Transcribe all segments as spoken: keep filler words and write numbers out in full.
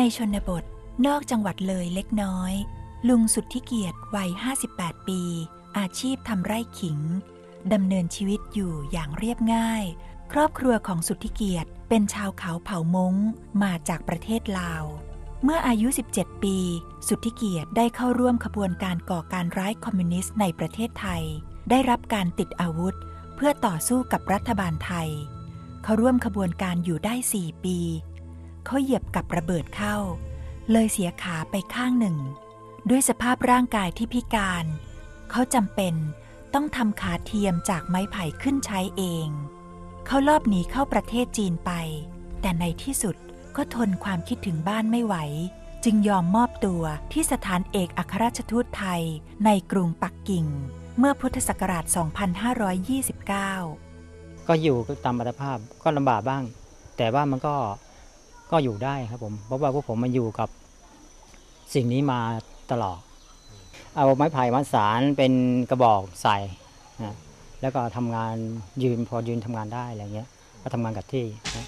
ชนบทนอกจังหวัดเลยเล็กน้อยลุงสุทธิเกียรติวัยห้าสิบแปดปีอาชีพทำไร่ขิงดำเนินชีวิตอยู่อย่างเรียบง่ายครอบครัวของสุทธิเกียรติเป็นชาวเขาเผ่ามง้งมาจากประเทศลาวเมื่ออายุสิบเจ็ดปีสุทธิเกียรติได้เข้าร่วมขบวนการก่อการร้ายคอมมิวนิสต์ในประเทศไทยได้รับการติดอาวุธเพื่อต่อสู้กับรัฐบาลไทยเขาร่วมขบวนการอยู่ได้สี่ปีเขาเหยียบกับระเบิดเข้าเลยเสียขาไปข้างหนึ่งด้วยสภาพร่างกายที่พิการเขาจำเป็นต้องทำขาเทียมจากไม้ไผ่ขึ้นใช้เองเขาลอบหนีเข้าประเทศจีนไปแต่ในที่สุดก็ทนความคิดถึงบ้านไม่ไหวจึงยอมมอบตัวที่สถานเอกอัครราชทูตไทยในกรุงปักกิ่งเมื่อพุทธศักราช สองพันห้าร้อยยี่สิบเก้าก็อยู่ตามอัตภาพก็ลำบากบ้างแต่ว่ามันก็ก็อยู่ได้ครับผมเพราะว่าพวกผมมาอยู่กับสิ่งนี้มาตลอดเอาไม้ไผ่มาสานเป็นกระบอกใส่นะแล้วก็ทำงานยืนพอยืนทำงานได้อะไรเงี้ยก็ทำงานกับที่นะ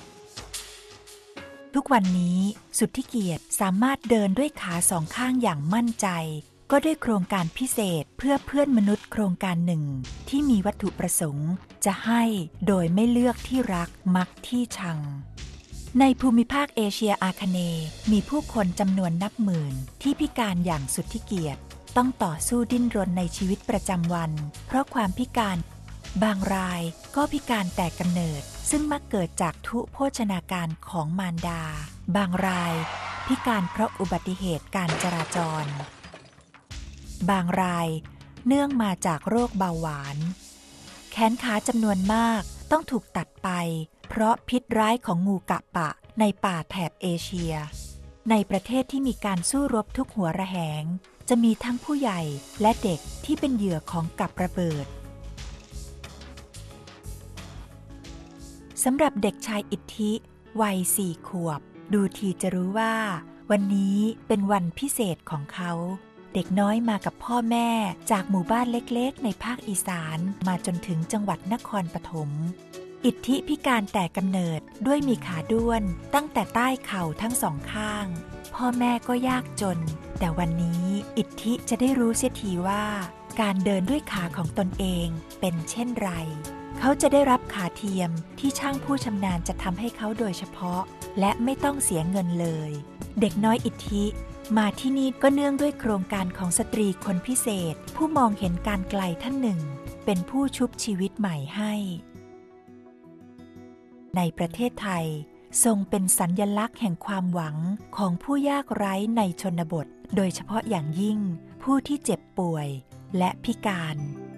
ทุกวันนี้สุทธิเกียรติสามารถเดินด้วยขาสองข้างอย่างมั่นใจก็ด้วยโครงการพิเศษเพื่อเพื่อนมนุษย์โครงการหนึ่งที่มีวัตถุประสงค์จะให้โดยไม่เลือกที่รักมักที่ชังในภูมิภาคเอเชียอาคเนย์มีผู้คนจำนวนนับหมื่นที่พิการอย่างสุทธิเกียรติต้องต่อสู้ดิ้นรนในชีวิตประจำวันเพราะความพิการบางรายก็พิการแต่กำเนิดซึ่งมักเกิดจากทุพโภชนาการของมารดาบางรายพิการเพราะอุบัติเหตุการจราจรบางรายเนื่องมาจากโรคเบาหวานแขนขาจำนวนมากต้องถูกตัดไปเพราะพิษร้ายของงูกะปะในป่าแถบเอเชียในประเทศที่มีการสู้รบทุกหัวระแหงจะมีทั้งผู้ใหญ่และเด็กที่เป็นเหยื่อของกับระเบิดสำหรับเด็กชายอิทธิวัยสี่ขวบดูทีจะรู้ว่าวันนี้เป็นวันพิเศษของเขาเด็กน้อยมากับพ่อแม่จากหมู่บ้านเล็กๆในภาคอีสานมาจนถึงจังหวัดนครปฐมอิทธิพิการแต่กำเนิดด้วยมีขาด้วนตั้งแต่ใต้เข่าทั้งสองข้างพ่อแม่ก็ยากจนแต่วันนี้อิทธิจะได้รู้เสียทีว่าการเดินด้วยขาของตนเองเป็นเช่นไรเขาจะได้รับขาเทียมที่ช่างผู้ชำนาญจะทำให้เขาโดยเฉพาะและไม่ต้องเสียเงินเลยเด็กน้อยอิทธิมาที่นี่ก็เนื่องด้วยโครงการของสตรีคนพิเศษผู้มองเห็นการไกลท่านหนึ่งเป็นผู้ชุบชีวิตใหม่ให้ในประเทศไทยทรงเป็นสัญลักษณ์แห่งความหวังของผู้ยากไร้ในชนบทโดยเฉพาะอย่างยิ่งผู้ที่เจ็บป่วยและพิการ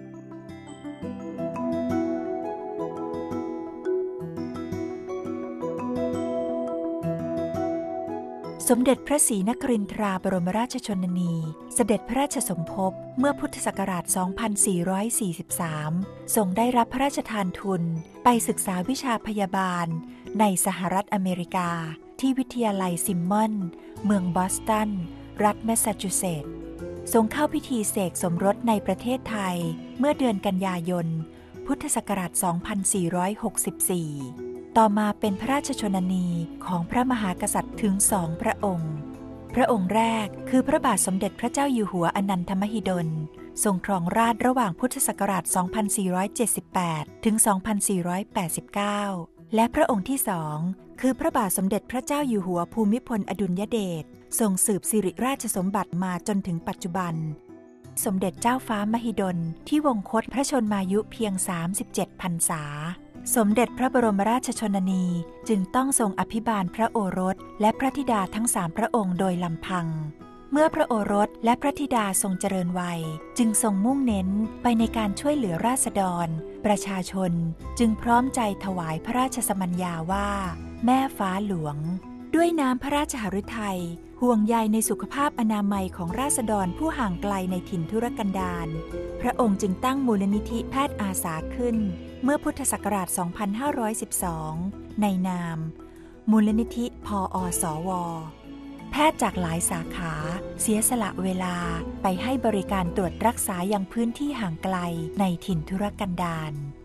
สมเด็จพระศรีนครินทราบรมราชชนนีเสด็จพระราชสมภพเมื่อพุทธศักราช สองพันสี่ร้อยสี่สิบสาม ทรงได้รับพระราชทานทุนไปศึกษาวิชาพยาบาลในสหรัฐอเมริกาที่วิทยาลัยซิมมอนเมืองบอสตันรัฐแมสซาชูเซตส์ทรงเข้าพิธีเสกสมรสในประเทศไทยเมื่อเดือนกันยายนพุทธศักราช สองพันสี่ร้อยหกสิบสี่ต่อมาเป็นพระราชชนนีของพระมหากษัตริย์ถึงสองพระองค์พระองค์แรกคือพระบาทสมเด็จพระเจ้าอยู่หัวอนันทมหิดลทรงครองราชย์ระหว่างพุทธศักราช สองพันสี่ร้อยเจ็ดสิบแปด ถึง สองพันสี่ร้อยแปดสิบเก้า และพระองค์ที่สองคือพระบาทสมเด็จพระเจ้าอยู่หัวภูมิพลอดุลยเดชทรงสืบสิริราชสมบัติมาจนถึงปัจจุบันสมเด็จเจ้าฟ้ามหิดลที่วงคตพระชนมายุเพียงสามสิบเจ็ดพรรษาสมเด็จพระบรมราชชนนีจึงต้องทรงอภิบาลพระโอรสและพระธิดาทั้งสามพระองค์โดยลำพังเมื่อพระโอรสและพระธิดาทรงเจริญวัยจึงทรงมุ่งเน้นไปในการช่วยเหลือราษฎรประชาชนจึงพร้อมใจถวายพระราชสมัญญาว่าแม่ฟ้าหลวงด้วยน้ำพระราชหฤทัยห่วงใยในสุขภาพอนามัยของราษฎรผู้ห่างไกลในถิ่นทุรกันดารพระองค์จึงตั้งมูลนิธิแพทย์อาสาขึ้นเมื่อพุทธศักราช สองพันห้าร้อยสิบสอง ในนามมูลนิธิพอสวแพทย์จากหลายสาขาเสียสละเวลาไปให้บริการตรวจรักษายังพื้นที่ห่างไกลในถิ่นทุรกันดาร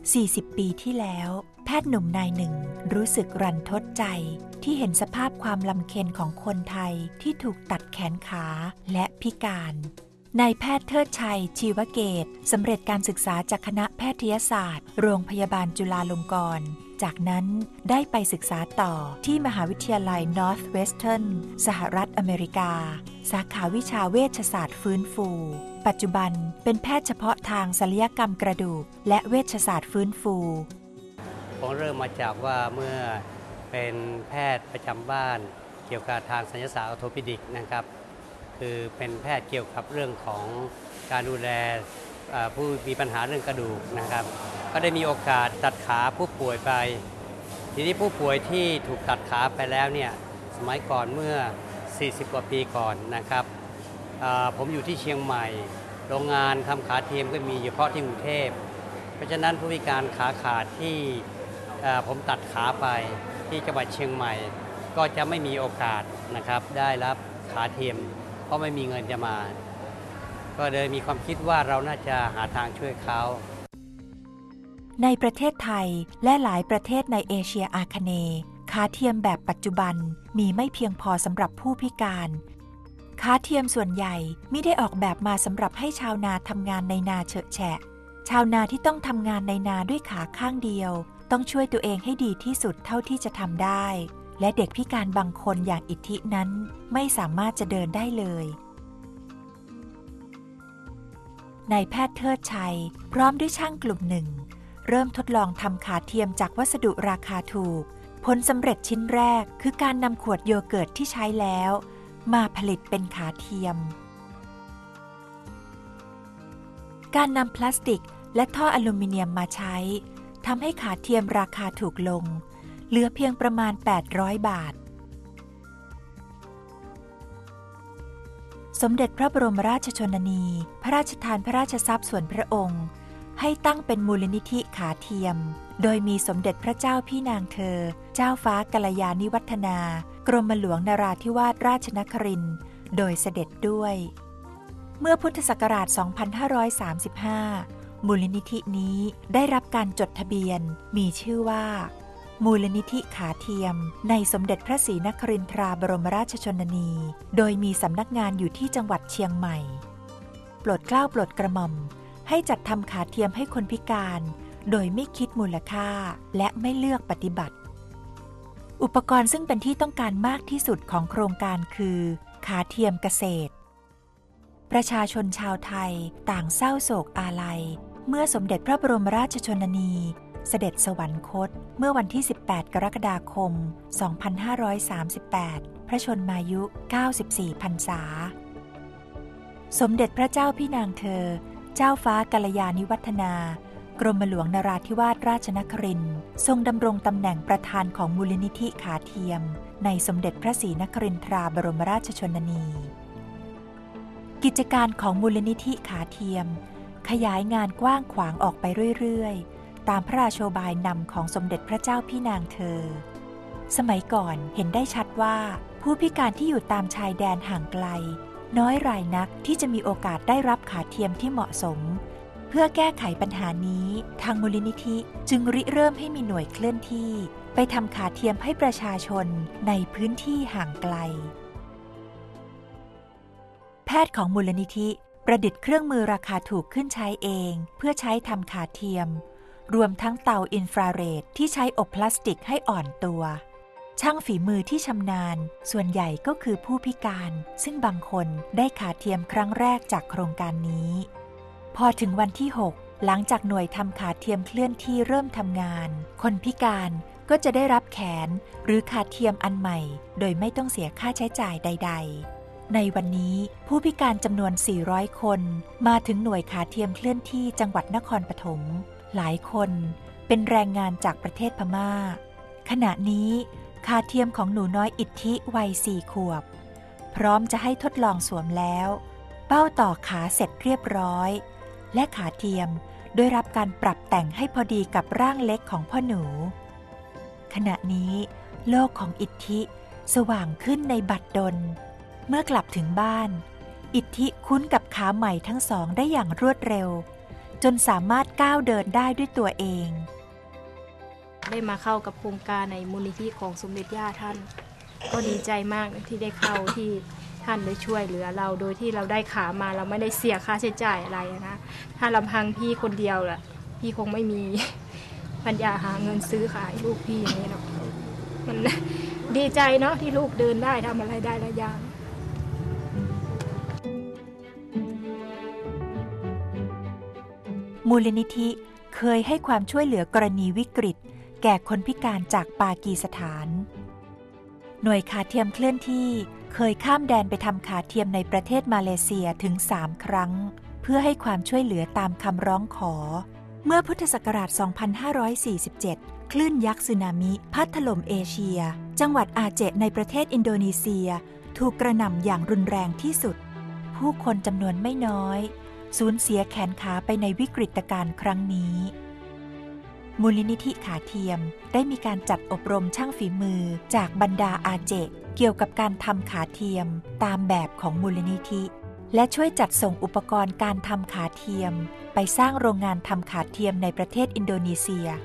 สี่สิบ ปีที่แล้วแพทย์หนุ่มนายหนึ่งรู้สึกรันทดใจที่เห็นสภาพความลำเค็ญของคนไทยที่ถูกตัดแขนขาและพิการนายแพทย์เทิดชัยชีวเกตสำเร็จการศึกษาจากคณะแพทยศาสตร์โรงพยาบาลจุฬาลงกรณ์จากนั้นได้ไปศึกษาต่อที่มหาวิทยาลัย Northwestern สหรัฐอเมริกาสาขาวิชาเวชศาสตร์ฟื้นฟูปัจจุบันเป็นแพทย์เฉพาะทางศัลยกรรมกระดูกและเวชศาสตร์ฟื้นฟูผมเริ่มมาจากว่าเมื่อเป็นแพทย์ประจำบ้านเกี่ยวกับทางศัลยศาสตร์ออร์โทปิดิกนะครับคือเป็นแพทย์เกี่ยวกับเรื่องของการดูแลผู้มีปัญหาเรื่องกระดูกนะครับก็ได้มีโอกาสตัดขาผู้ป่วยไปทีนี้ผู้ป่วยที่ถูกตัดขาไปแล้วเนี่ยสมัยก่อนเมื่อสี่สิบกว่าปีก่อนนะครับผมอยู่ที่เชียงใหม่โรงงานทำขาเทียมก็มีเฉพาะที่กรุงเทพเพราะฉะนั้นผู้พิการขาขาดที่ผมตัดขาไปที่จังหวัดเชียงใหม่ก็จะไม่มีโอกาสนะครับได้รับขาเทียมเพราะไม่มีเงินจะมาก็เลยมีความคิดว่าเราน่าจะหาทางช่วยเขาในประเทศไทยและหลายประเทศในเอเชียอาคเนย์ขาเทียมแบบปัจจุบันมีไม่เพียงพอสำหรับผู้พิการขาเทียมส่วนใหญ่ไม่ได้ออกแบบมาสำหรับให้ชาวนาทำงานในนาเฉอะแฉะชาวนาที่ต้องทำงานในนาด้วยขาข้างเดียวต้องช่วยตัวเองให้ดีที่สุดเท่าที่จะทำได้และเด็กพิการบางคนอย่างอิทธินั้นไม่สามารถจะเดินได้เลยนายแพทย์เทิดชัยพร้อมด้วยช่างกลุ่มหนึ่งเริ่มทดลองทำขาเทียมจากวัสดุราคาถูกผลสำเร็จชิ้นแรกคือการนำขวดโยเกิร์ตที่ใช้แล้วมาผลิตเป็นขาเทียมการนำพลาสติกและท่ออลูมิเนียมมาใช้ทำให้ขาเทียมราคาถูกลงเหลือเพียงประมาณแปดร้อยบาทสมเด็จพระบรมราชชนนีพระราชทานพระราชทรัพย์ส่วนพระองค์ให้ตั้งเป็นมูลนิธิขาเทียมโดยมีสมเด็จพระเจ้าพี่นางเธอเจ้าฟ้ากัลยาณิวัฒนากรมหลวงนราธิวาสราชนครินทร์โดยเสด็จด้วยเมื่อพุทธศักราช สองพันห้าร้อยสามสิบห้า มูลนิธินี้ได้รับการจดทะเบียนมีชื่อว่ามูลนิธิขาเทียมในสมเด็จพระศรีนครินทราบรมราชชนนีโดยมีสำนักงานอยู่ที่จังหวัดเชียงใหม่โปรดเกล้าโปรดกระหม่อมให้จัดทำขาเทียมให้คนพิการโดยไม่คิดมูลค่าและไม่เลือกปฏิบัติอุปกรณ์ซึ่งเป็นที่ต้องการมากที่สุดของโครงการคือขาเทียมเกษตรประชาชนชาวไทยต่างเศร้าโศกอาลัยเมื่อสมเด็จพระบรมราชชนนีเสด็จสวรรคตเมื่อวันที่สิบแปดกรกฎาคมสองพันห้าร้อยสามสิบแปดพระชนมายุเก้าสิบสี่พรรษาสมเด็จพระเจ้าพี่นางเธอเจ้าฟ้ากัลยาณิวัฒนากรมหลวงนราธิวาสราชนครินทร์ทรงดำรงตำแหน่งประธานของมูลนิธิขาเทียมในสมเด็จพระศรีนครินทราบรมราชชนนีกิจการของมูลนิธิขาเทียมขยายงานกว้างขวางออกไปเรื่อยๆตามพระราโชบายนำของสมเด็จพระเจ้าพี่นางเธอสมัยก่อนเห็นได้ชัดว่าผู้พิการที่อยู่ตามชายแดนห่างไกลน้อยรายนักที่จะมีโอกาสได้รับขาเทียมที่เหมาะสมเพื่อแก้ไขปัญหานี้ทางมูลนิธิจึงริเริ่มให้มีหน่วยเคลื่อนที่ไปทำขาเทียมให้ประชาชนในพื้นที่ห่างไกลแพทย์ของมูลนิธิประดิษฐ์เครื่องมือราคาถูกขึ้นใช้เองเพื่อใช้ทำขาเทียมรวมทั้งเตาอินฟราเรดที่ใช้อบพลาสติกให้อ่อนตัวช่างฝีมือที่ชำนาญส่วนใหญ่ก็คือผู้พิการซึ่งบางคนได้ขาเทียมครั้งแรกจากโครงการนี้พอถึงวันที่หกหลังจากหน่วยทำขาเทียมเคลื่อนที่เริ่มทำงานคนพิการก็จะได้รับแขนหรือขาเทียมอันใหม่โดยไม่ต้องเสียค่าใช้จ่ายใดๆในวันนี้ผู้พิการจำนวนสี่ร้อยคนมาถึงหน่วยขาเทียมเคลื่อนที่จังหวัดนครปฐมหลายคนเป็นแรงงานจากประเทศพม่าขณะนี้ขาเทียมของหนูน้อยอิทธิวัยสี่ขวบพร้อมจะให้ทดลองสวมแล้วเป้าต่อขาเสร็จเรียบร้อยและขาเทียมได้รับการปรับแต่งให้พอดีกับร่างเล็กของพ่อหนูขณะนี้โลกของอิทธิสว่างขึ้นในบัดดลเมื่อกลับถึงบ้านอิทธิคุ้นกับขาใหม่ทั้งสองได้อย่างรวดเร็วจนสามารถก้าวเดินได้ด้วยตัวเองได้มาเข้ากับโครงการในมูลนิธิของสมเด็จย่าท่านก็ดีใจมากที่ได้เข้าที่ท่านได้ช่วยเหลือเราโดยที่เราได้ขามาเราไม่ได้เสียค่าใช้จ่ายอะไรนะถ้าลำพังพี่คนเดียวล่ะพี่คงไม่มีปัญญาหาเงินซื้อขายลูกพี่อย่างนี้หรอกมันดีใจเนาะที่ลูกเดินได้ทำอะไรได้หลายอย่างมูลนิธิเคยให้ความช่วยเหลือกรณีวิกฤตแก่คนพิการจากปากีสถานหน่วยขาเทียมเคลื่อนที่เคยข้ามแดนไปทำขาเทียมในประเทศมาเลเซียถึงสามครั้งเพื่อให้ความช่วยเหลือตามคำร้องขอเมื่อพุทธศักราช สองพันห้าร้อยสี่สิบเจ็ด คลื่นยักษ์สึนามิพัดถล่มเอเชียจังหวัดอาเจในประเทศอินโดนีเซียถูกกระหน่ำอย่างรุนแรงที่สุดผู้คนจำนวนไม่น้อยสูญเสียแขนขาไปในวิกฤตการณ์ครั้งนี้มูลนิธิขาเทียมได้มีการจัดอบรมช่างฝีมือจากบรรดาอาเจเกี่ยวกับการทำขาเทียมตามแบบของมูลนิธิและช่วยจัดส่งอุปกรณ์การทำขาเทียมไปสร้างโรงงานทำขาเทียมในประเทศอินโดนีเซีย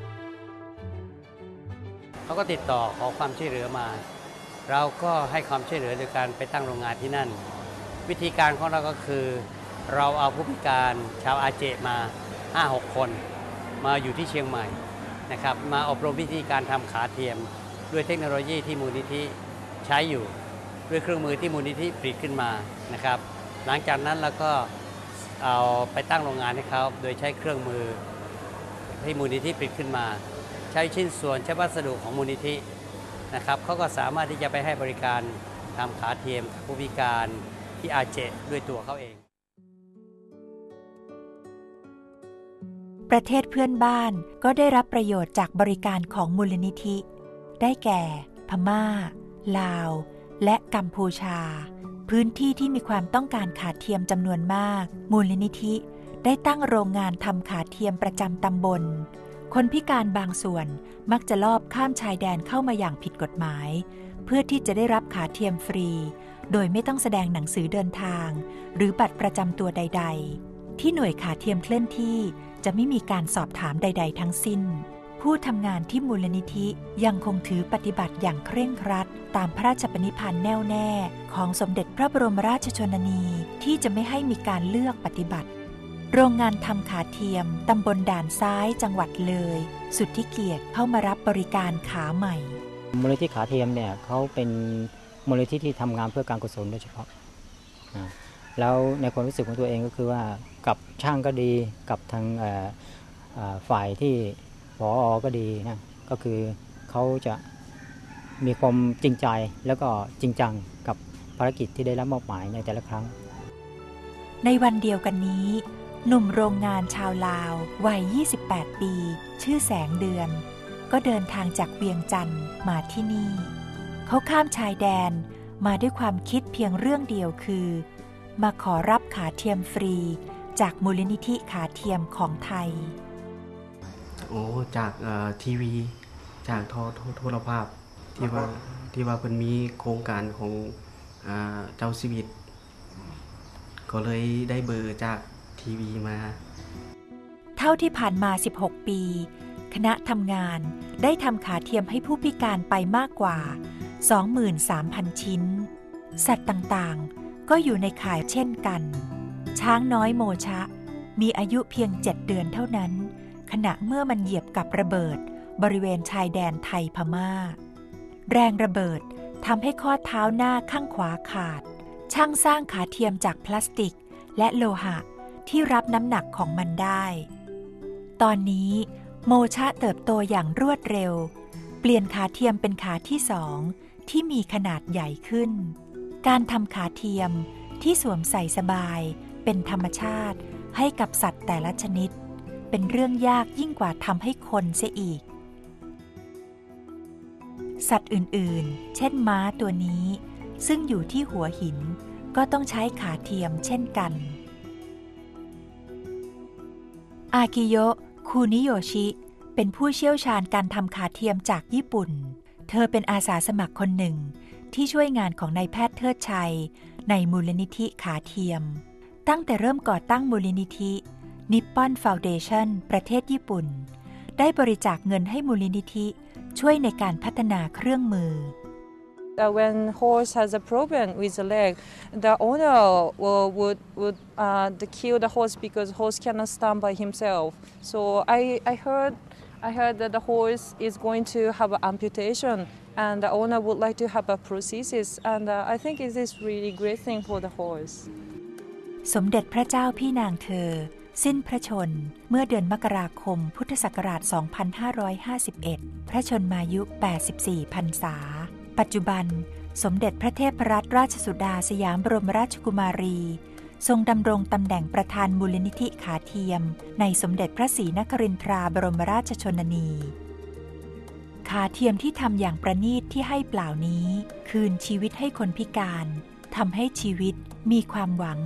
เขาก็ติดต่อขอความช่วยเหลือมาเราก็ให้ความช่วยเหลือโดยการไปตั้งโรงงานที่นั่นวิธีการของเราก็คือเราเอาผู้พิการชาวอาเจมา ห้าหก คนมาอยู่ที่เชียงใหม่นะครับมาอบรมวิธีการทำขาเทียมด้วยเทคโนโลยีที่มูลนิธิใช้อยู่ด้วยเครื่องมือที่มูลนิธิผลิตขึ้นมานะครับหลังจากนั้นเราก็เอาไปตั้งโรงงานให้เขาโดยใช้เครื่องมือที่มูลนิธิผลิตขึ้นมาใช้ชิ้นส่วนใช้วัสดุของมูลนิธินะครับเขาก็สามารถที่จะไปให้บริการทำขาเทียมผู้พิการที่อาเจด้วยตัวเขาเองประเทศเพื่อนบ้านก็ได้รับประโยชน์จากบริการของมูลนิธิได้แก่พม่าลาวและกัมพูชาพื้นที่ที่มีความต้องการขาเทียมจำนวนมากมูลนิธิได้ตั้งโรงงานทำขาเทียมประจำตำบลคนพิการบางส่วนมักจะลอบข้ามชายแดนเข้ามาอย่างผิดกฎหมายเพื่อที่จะได้รับขาเทียมฟรีโดยไม่ต้องแสดงหนังสือเดินทางหรือบัตรประจำตัวใดๆที่หน่วยขาเทียมเคลื่อนที่จะไม่มีการสอบถามใดๆทั้งสิ้นผู้ทำงานที่มูลนิธิยังคงถือปฏิบัติอย่างเคร่งครัดตามพระราชปณิธานแน่วแน่ของสมเด็จพระบรมราชชนนีที่จะไม่ให้มีการเลือกปฏิบัติโรงงานทำขาเทียมตำบลด่านซ้ายจังหวัดเลยสุทธิเกียรติเข้ามารับบริการขาใหม่มูลนิธิขาเทียมเนี่ยเขาเป็นมูลนิธิที่ทำงานเพื่อการกุศลโดยเฉพาะแล้วในความรู้สึกของตัวเองก็คือว่ากับช่างก็ดีกับทางฝ่ายที่ผอ.ก็ดีนะก็คือเขาจะมีความจริงใจแล้วก็จริงจังกับภารกิจที่ได้รับมอบหมายในแต่ละครั้งในวันเดียวกันนี้หนุ่มโรงงานชาวลาววัยยี่สิบแปดปีชื่อแสงเดือนก็เดินทางจากเวียงจันทร์มาที่นี่เขาข้ามชายแดนมาด้วยความคิดเพียงเรื่องเดียวคือมาขอรับขาเทียมฟรีจากมูลนิธิขาเทียมของไทยโอ้จากทีวีจากโทรโทรภาพที่ว่าที่ว่าเพิ่นมีโครงการของเจ้าชีวิตก็เลยได้เบอร์จากทีวีมาเท่าที่ผ่านมาสิบหกปีคณะทำงานได้ทำขาเทียมให้ผู้พิการไปมากกว่า สองหมื่นสามพัน ชิ้นสัตว์ต่างๆก็อยู่ในข่ายเช่นกันช้างน้อยโมชะมีอายุเพียงเจ็ดเดือนเท่านั้นขณะเมื่อมันเหยียบกับระเบิดบริเวณชายแดนไทยพม่าแรงระเบิดทำให้ข้อเท้าหน้าข้างขวาขาดช่างสร้างขาเทียมจากพลาสติกและโลหะที่รับน้ำหนักของมันได้ตอนนี้โมชะเติบโตอย่างรวดเร็วเปลี่ยนขาเทียมเป็นขาที่สองที่มีขนาดใหญ่ขึ้นการทำขาเทียมที่สวมใส่สบายเป็นธรรมชาติให้กับสัตว์แต่ละชนิดเป็นเรื่องยากยิ่งกว่าทำให้คนเสียอีกสัตว์อื่นๆเช่นม้าตัวนี้ซึ่งอยู่ที่หัวหินก็ต้องใช้ขาเทียมเช่นกันอากิโยะคูนิโยชิเป็นผู้เชี่ยวชาญการทำขาเทียมจากญี่ปุ่นเธอเป็นอาสาสมัครคนหนึ่งที่ช่วยงานของนายแพทย์เทิดชัยในมูลนิธิขาเทียมตั้งแต่เริ่มก่อตั้งมูลนิธิ Nippon Foundation ประเทศญี่ปุ่นได้บริจาคเงินให้มูลนิธิช่วยในการพัฒนาเครื่องมือ Uh, when horse has a problem with the leg, the owner will, would would uh, the kill the horse because horse cannot stand by himself. So I I heard I heard that the horse is going to have an amputation, and the owner would like to have a prosthesis. And uh, I think it is really great thing for the horse. สมเด็จพระเจ้าพี่นางเธอสิ้นพระชนเมื่อเดือนมกราคมพุทธศักราช สองพันห้าร้อยห้าสิบเอ็ด พระชนมายุ แปดสิบสี่ พรรษาปัจจุบันสมเด็จพระเทพรัตนราชสุดาสยามบรมราชกุมารีทรงดำรงตำแหน่งประธานมูลนิธิขาเทียมในสมเด็จพระศรีนครินทราบรมราชชนนีขาเทียมที่ทำอย่างประณีตที่ให้เปล่านี้คืนชีวิตให้คนพิการทำให้ชีวิตมีความหวัง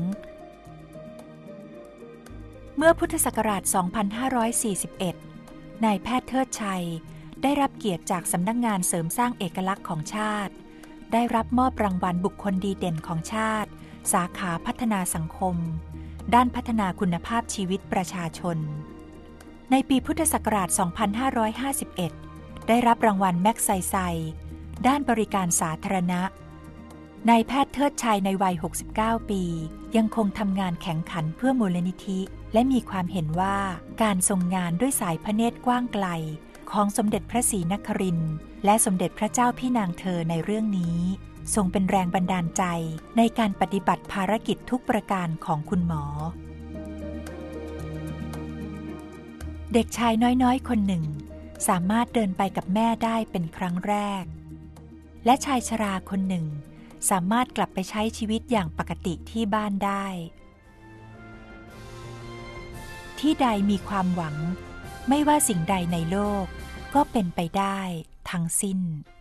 เมื่อพุทธศักราช สองพันห้าร้อยสี่สิบเอ็ด นายแพทย์เทิดชัยได้รับเกียรติจากสำนักงานเสริมสร้างเอกลักษณ์ของชาติได้รับมอบรางวัลบุคคลดีเด่นของชาติสาขาพัฒนาสังคมด้านพัฒนาคุณภาพชีวิตประชาชนในปีพุทธศักราช สองพันห้าร้อยห้าสิบเอ็ด ได้รับรางวัลแม็กไซไซด้านบริการสาธารณะนายแพทย์เทิดชัยในวัย หกสิบเก้า ปียังคงทำงานแข่งขันเพื่อมูลนิธิและมีความเห็นว่าการทรงงานด้วยสายพระเนตรกว้างไกลของสมเด็จพระศรีนครินทร์และสมเด็จพระเจ้าพี่นางเธอในเรื่องนี้ทรงเป็นแรงบันดาลใจในการปฏิบัติภารกิจทุกประการของคุณหมอเด็กชายน้อยๆคนหนึ่งสามารถเดินไปกับแม่ได้เป็นครั้งแรกและชายชราคนหนึ่งสามารถกลับไปใช้ชีวิตอย่างปกติที่บ้านได้ที่ใดมีความหวังไม่ว่าสิ่งใดในโลกก็เป็นไปได้ทั้งสิ้น